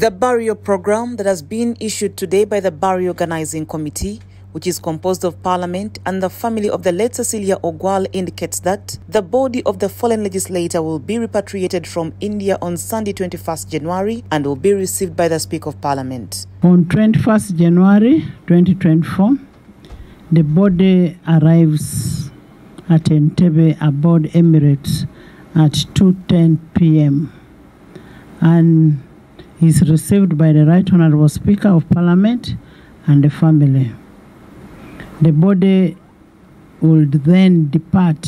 The burial program that has been issued today by the Burial Organizing Committee, which is composed of Parliament and the family of the late Cecilia Ogwal, indicates that the body of the fallen legislator will be repatriated from India on Sunday 21st January and will be received by the Speaker of Parliament. On 21st January 2024, the body arrives at Entebbe aboard Emirates at 2:10 p.m. and is received by the Right Honourable Speaker of Parliament and the family. The body would then depart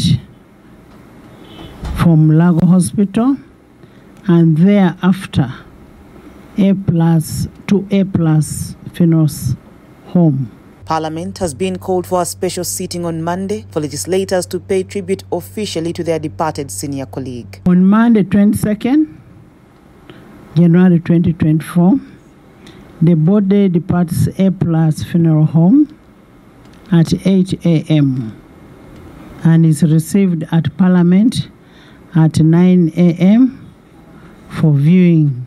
from Lago Hospital and thereafter to A+ Finos Home. Parliament has been called for a special sitting on Monday for legislators to pay tribute officially to their departed senior colleague. On Monday 22nd January 2024, the body departs A+ Funeral Home at 8 a.m. and is received at Parliament at 9 a.m. for viewing,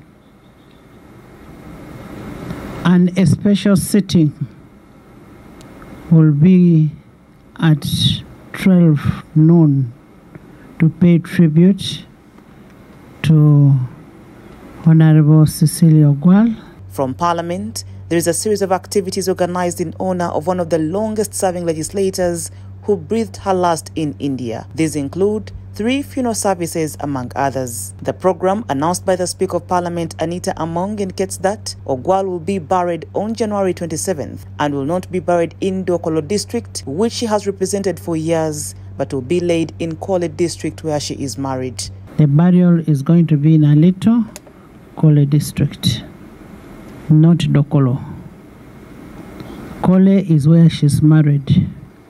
and a special sitting will be at 12 noon to pay tribute to Honorable Cecilia Ogwal. From Parliament, there is a series of activities organized in honor of one of the longest-serving legislators who breathed her last in India. These include 3 funeral services, among others. The program, announced by the Speaker of Parliament, Anita Among, indicates that Ogwal will be buried on January 27th and will not be buried in Dokolo district, which she has represented for years, but will be laid in Kole district, where she is married. The burial is going to be in Alito, Kole district, not Dokolo. Kole is where she's married.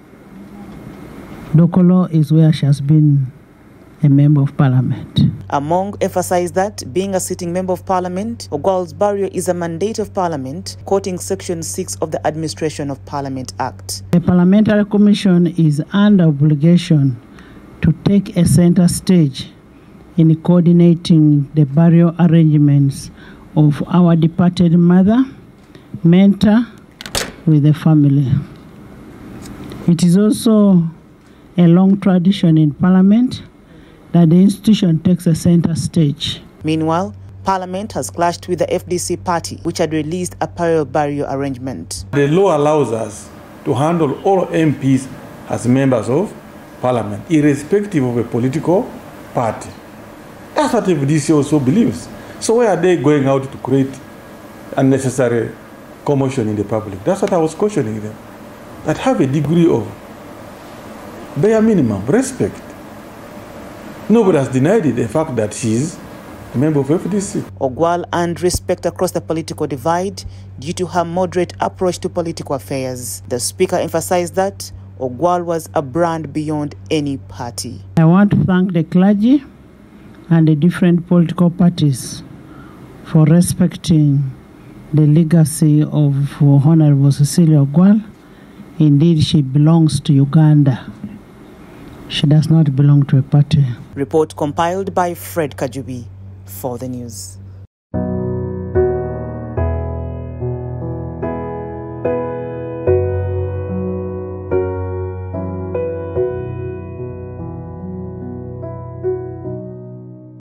Dokolo is where she has been a member of Parliament. Among emphasized that, being a sitting member of Parliament, Ogwal's burial is a mandate of Parliament, quoting Section 6 of the Administration of Parliament Act. The Parliamentary Commission is under obligation to take a center stage in coordinating the burial arrangements of our departed mother, mentor, with the family. It is also a long tradition in Parliament that the institution takes a center stage. Meanwhile, Parliament has clashed with the FDC party, which had released a parallel burial arrangement. The law allows us to handle all MPs as members of Parliament, irrespective of a political party. That's what FDC also believes. So why are they going out to create unnecessary commotion in the public? That's what I was cautioning them. That have a degree of bare minimum respect. Nobody has denied the fact that she's a member of FDC. Ogwal earned respect across the political divide due to her moderate approach to political affairs. The Speaker emphasized that Ogwal was a brand beyond any party. I want to thank the clergy and the different political parties for respecting the legacy of Honorable Cecilia Ogwal. Indeed, she belongs to Uganda. She does not belong to a party. Report compiled by Fred Kajubi for the news.